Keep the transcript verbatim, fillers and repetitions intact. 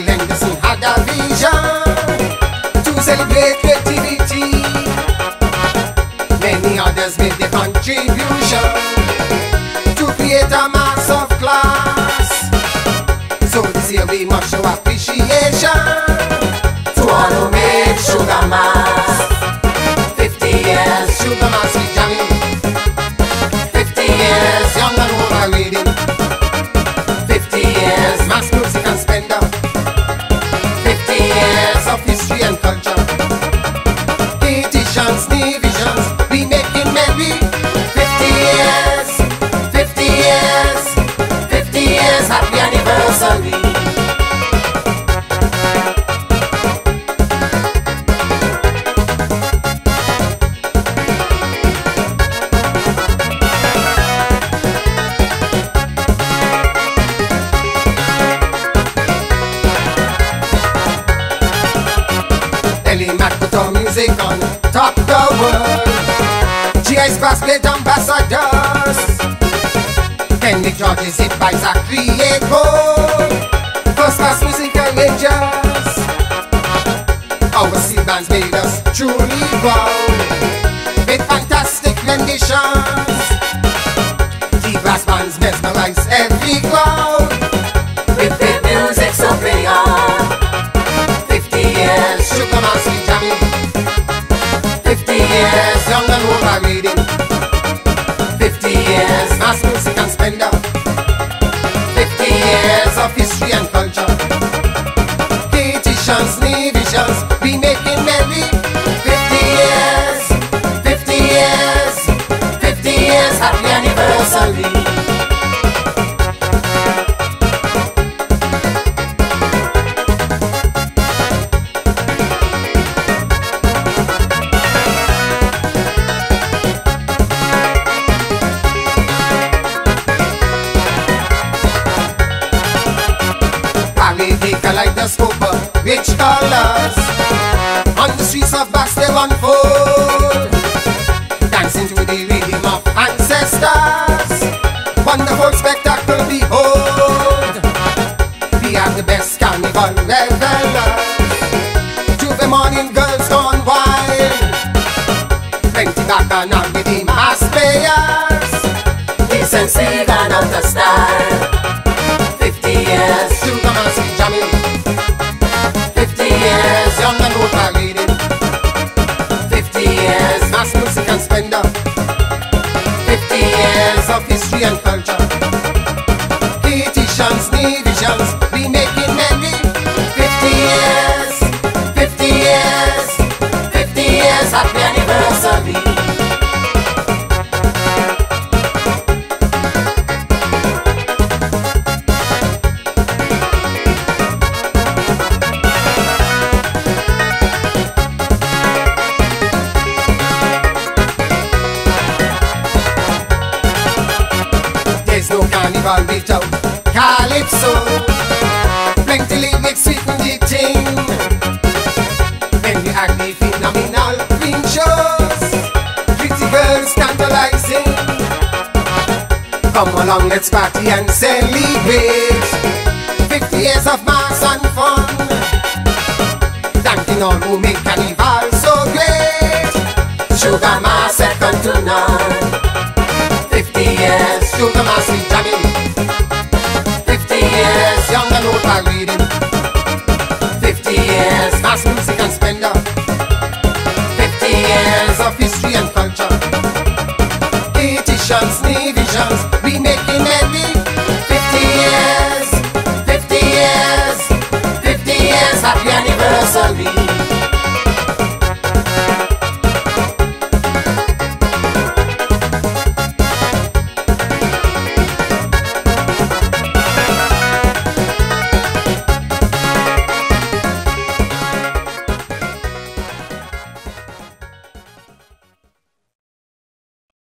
Henderson had a vision to celebrate creativity. Many others made their contribution to create a mass of class. So this year we must show appreciation to all who made Sugar Mass. Fifty years Sugar Mass we jamming. Fifty years young and old are reading. Fifty years mass music and splendor. Fifty years of history and culture. Petitions, divisions, we making merry. Fifty years, fifty years, fifty years, happy anniversary. Ellie Mac put our music on top the world. G I's Brass played ambassadors. Kenny George's hit by Zachary Gold. First class music arrangers. Our C bands made us truly proud with fantastic renditions. G brass bands mesmerize every crowd with their music so beyond. Fifty years Sugar Mass we jamming. Fifty years young and old are reading. Fifty years mass music and splendor. Fifty years of history and culture. Petitions, divisions, we making merry. Fifty years, fifty years, fifty years, happy anniversary. The kaleidoscope of rich colors on the streets of Bastille unfold, dancing to the rhythm of ancestors. Wonderful spectacle behold. We have the best carnival revelers. Juve morning girls gone wild. Plenty bacchanal with the mass players. Decency gone out of style. Fifty years Sugar Mass we jamming. Fifty years young and old are reading. Fifty years mass music and splendor. Fifty years of history and culture. Petitions, divisions, we making merry. Fifty years, fifty years, fifty years, happy anniversary. There's no carnival without calypso. Plenty lyrics sweeten the ting. When we act the phenomenal queen shows, pretty girls scandalizing. Come along, let's party and celebrate. Fifty years of mass and fun. Thanking all who make carnival so great. Sugar Mass second to none. Fifty years Sugar Mass we jamming. Fifty years young and old are reading.